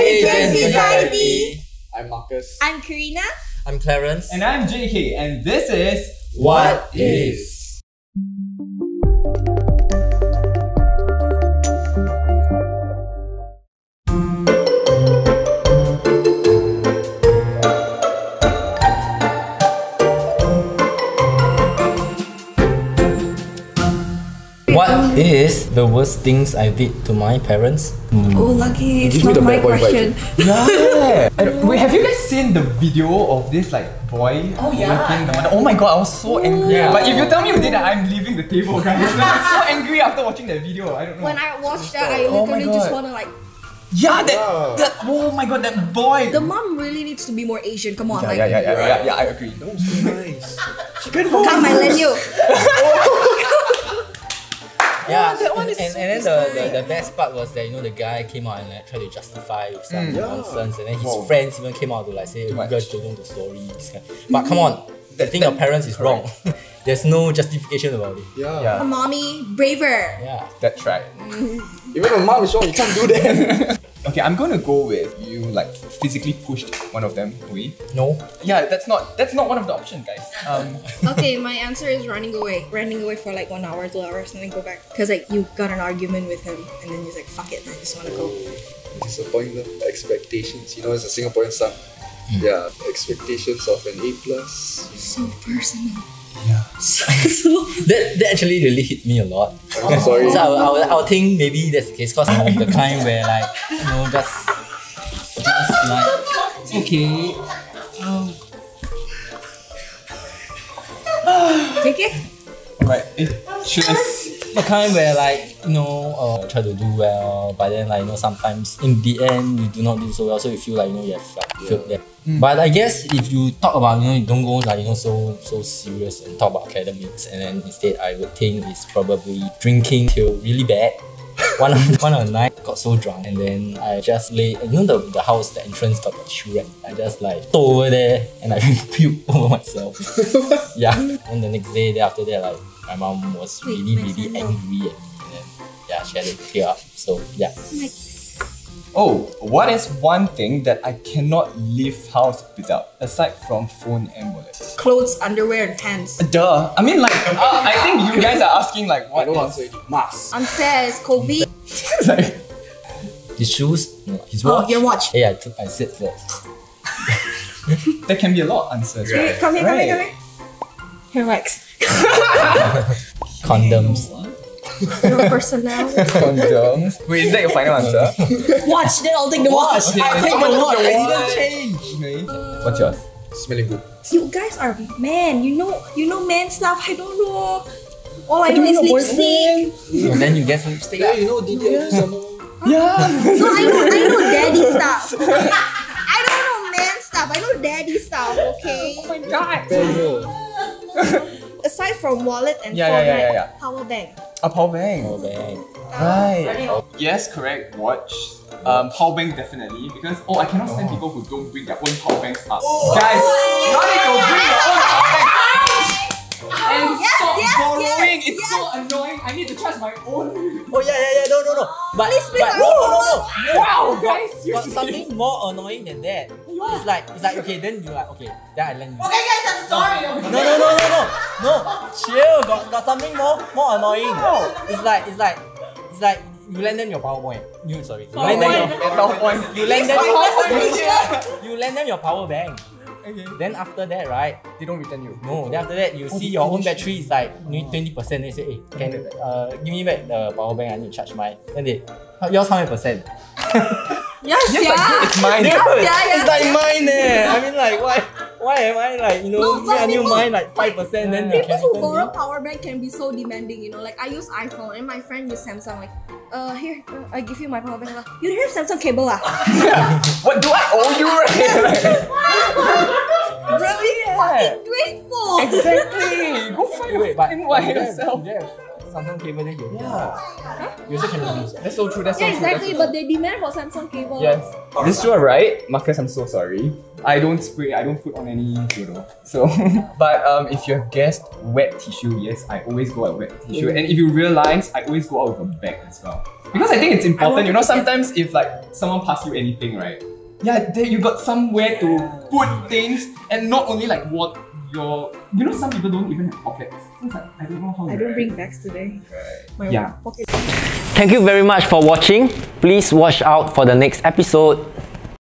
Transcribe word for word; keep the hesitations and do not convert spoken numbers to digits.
Gen Z Society. I'm Marcus. I'm Karina. I'm Clarence. And I'm J K, and this is What Is? What is the worst things I did to my parents? Mm. Oh, lucky it's Give me not the my bad boy question. yeah. And wait, have you guys seen the video of this like boy? Oh yeah. Working the mother? Oh my god, I was so angry. Yeah. But if you tell me you did that, I'm leaving the table, guys. I'm so angry after watching that video. I don't know. When I watched that, I Oh my literally just God. wanna like. yeah, that, Yeah. that. Oh my god, that boy. The mom really needs to be more Asian. Come on, yeah, like. yeah, yeah, yeah, yeah, yeah, I agree. That was so nice. Come, I lend you. Yeah, that one and, is and, so and then the, the, the best part was that you know the guy came out and like tried to justify some Mm. Yeah. nonsense, and then his Wow. friends even came out to like say, "You Much. guys don't know the story." This kind. But come on, the thing your parents is wrong. There's no justification about it. Yeah. Yeah. A mommy, braver. Yeah. That's right. Even when mom is wrong, you can't do that. Okay, I'm gonna go with you like physically pushed one of them away. No. Yeah, that's not that's not one of the options, guys. Um, Okay, my answer is running away. Running away for like one hour, two hours, and then go back. Cause like you got an argument with him, and then he's like, "Fuck it, I just wanna go." Disappoint them. Expectations. You know, as a Singaporean son. Yeah. Expectations of an A plus. So personal. yeah. So. That, that actually really hit me a lot. I'm sorry. So I, would- I, would- I would think maybe that's the case because I'm the kind where like, you know, just, just like, okay, um, Take it. Right. It should have. the kind where like, you know, uh, try to do well, but then like, you know, sometimes in the end you do not do so well, so you feel like, you know, you have like, failed there. But I guess if you talk about, you know, you don't go like, you know, so so serious and talk about academics, and then instead I would think it's probably drinking till really bad. One of one of the night got so drunk, and then I just lay, you know, the, the house, the entrance got the shoe rack. I just like told over there and I puke over myself. Yeah. And the next day, day after that, like my mom was Wait, really, my really sandal. angry at me, and then yeah, she had to clear up. So yeah. Like, Oh, what is one thing that I cannot leave house without aside from phone and wallet? clothes, underwear, and pants. Duh. I mean, like, uh, I think you guys are asking like I what don't is- answer it. Mask. Unfair is COVID. It's like, His shoes, no, his Oh, watch. your watch. Yeah, I took, I said first. there can be a lot of answers. Wait, Right? come here, come here, come Right. here. Hair wax. Condoms. Your personnel. Condoms. Wait, is that your final answer? Watch, then I'll take the watch. Okay, I'll take someone the took watch. the I watch. didn't change. Okay. What's yours? Smelling good. You guys are men. You know, you know man stuff. I don't know. All I know is your lipstick. And then you get some lipstick. Yeah, you know D D F. Yeah. No, I know, I know daddy stuff. Okay? I don't know man stuff. I know daddy stuff. Okay. Oh my god. Aside from wallet and Yeah, phone, yeah, yeah, right? yeah, Power bank. A power bank. Oh, man. Right. Yes, correct. Watch. Um, power bank definitely because oh, I cannot stand people who don't bring their own power banks up. Guys, you need to bring your own power bank. And Yes, stop yes, borrowing. yes, it's so annoying. I need to charge my own. Oh yeah, yeah, yeah. No, no, no. But, Please bring but my no, own no, no, no. Wow, guys. But Seriously. something more annoying than that. It's like, it's like okay, then you like okay, then I lend you. Okay, guys, I'm sorry. No, no, no, no, no, no. Chill. Got, got something more, more annoying. It's like, it's like, it's like you lend them your PowerPoint. You sorry. You lend them your, PowerPoint. you lend them, PowerPoint. you lend them your power bank. Okay. Then after that, right? They don't return you. No, then after that you see your own battery is like twenty percent. They say, hey, can uh give me back the power bank. I need to charge mine. Then they, yours how many percent? Yes, Yes, yeah. like, it's mine. Dude, yeah, yeah. it's like mine eh. I mean like why why am I like you know No, but me and you people- mine like five percent then you People can who return borrow me? power bank can be so demanding, you know. Like I use iPhone and my friend use Samsung. Like, uh, here, uh, I give you my power bank. Lah. You don't have Samsung cable, lah. What do I owe you? Really Yeah. fucking grateful. Exactly. Go find Wait, a but fucking one you have- yourself. you have Samsung cable then you Yeah. you also can use. That's so true. That's so Yeah, true. exactly. That's so But they demand for Samsung cable. Yes. This is true, right? Marcus, I'm so sorry. I don't spray, I don't put on any deodorant. So, but um, if you have guessed wet tissue, yes, I always go out with wet tissue. And if you realize, I always go out with a bag as well. Because I think it's important, you know, sometimes if like someone passes you anything, right? Yeah, there you got somewhere to put things, and not only like what your, you know, some people don't even have pockets. It's like, I don't know how. I right? don't bring bags today. My Yeah. pocket. Thank you very much for watching. Please watch out for the next episode.